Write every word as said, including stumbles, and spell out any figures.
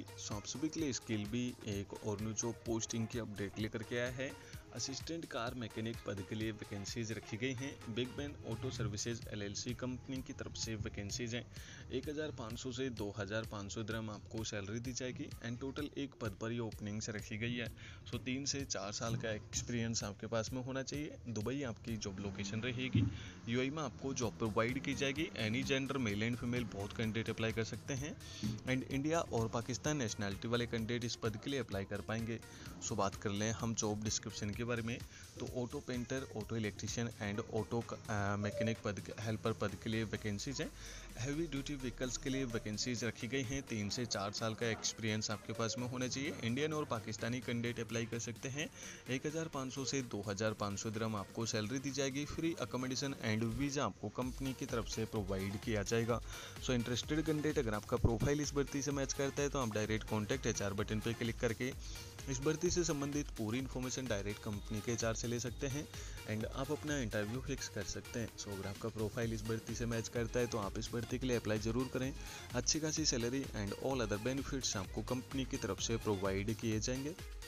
जी, सो आप सभी के लिए स्किल भी एक और न्यू जॉब पोस्टिंग की अपडेट लेकर के आया है। असिस्टेंट कार मैकेनिक पद के लिए वैकेंसीज रखी गई हैं। Big Ben auto services LLC company की तरफ से वैकेंसीज हैं। एक हज़ार पाँच सौ से दो हज़ार पाँच सौ दिरहम आपको सैलरी दी जाएगी एंड टोटल एक पद पर ये ओपनिंग्स रखी गई है। सो तीन से चार साल का एक्सपीरियंस आपके पास में होना चाहिए। दुबई आपकी जॉब लोकेशन रहेगी। यूएई में आपको जॉब प्रोवाइड की जाएगी। Any gender male and female बहुत कैंडिडेट अप्लाई कर सकते हैं एंड इंडिया और पाकिस्तान नेशनैलिटी वाले कैंडिडेट इस पद के लिए अप्लाई कर पाएंगे। सो बात कर लें हम जॉब डिस्क्रिप्शन के बारे में, तो auto painter, auto electrician and auto mechanic पद हेल्पर पद के लिए वैकेंसीज हैं। हैवी ड्यूटी व्हीकल्स के लिए वैकेंसीज रखी गई हैं। तीन से चार साल का एक्सपीरियंस आपके पास में होना चाहिए। इंडियन और पाकिस्तानी कैंडिडेट अप्लाई कर सकते हैं। एक हज़ार पाँच सौ से दो हज़ार पाँच सौ दिरहम आपको सैलरी दी जाएगी। फ्री अकोमोडेशन एंड वीज़ा आपको कंपनी की तरफ से प्रोवाइड किया जाएगा। सो इंटरेस्टेड कैंडिडेट अगर आपका प्रोफाइल इस भर्ती से मैच करता है तो आप डायरेक्ट कॉन्टैक्ट एचआर बटन पर क्लिक करके इस भर्ती से संबंधित पूरी इन्फॉर्मेशन डायरेक्ट कंपनी के एचआर से ले सकते हैं एंड आप अपना इंटरव्यू फिक्स कर सकते हैं। सो अगर आपका प्रोफाइल इस भर्ती से मैच करता है तो आप इस भर्ती के लिए अप्लाई जरूर करें। अच्छी खासी salary and all other benefits आपको कंपनी की तरफ से प्रोवाइड किए जाएंगे।